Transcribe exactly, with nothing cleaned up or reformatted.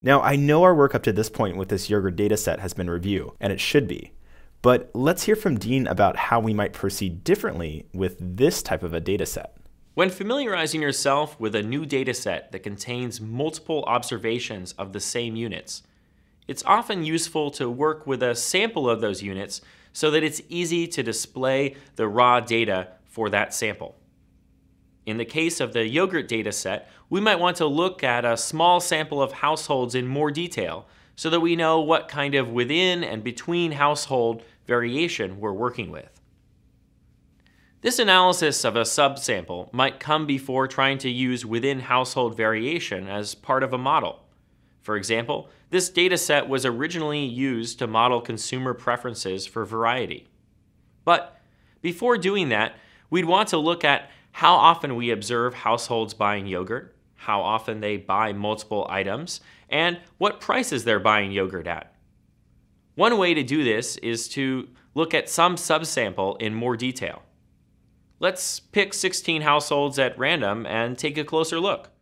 Now, I know our work up to this point with this yogurt dataset has been review, and it should be. But let's hear from Dean about how we might proceed differently with this type of a dataset. When familiarizing yourself with a new dataset that contains multiple observations of the same units, it's often useful to work with a sample of those units so that it's easy to display the raw data for that sample. In the case of the yogurt dataset, we might want to look at a small sample of households in more detail so that we know what kind of within and between household variation we're working with. This analysis of a subsample might come before trying to use within household variation as part of a model. For example, this dataset was originally used to model consumer preferences for variety. But before doing that, we'd want to look at how often we observe households buying yogurt, how often they buy multiple items, and what prices they're buying yogurt at. One way to do this is to look at some subsample in more detail. Let's pick sixteen households at random and take a closer look.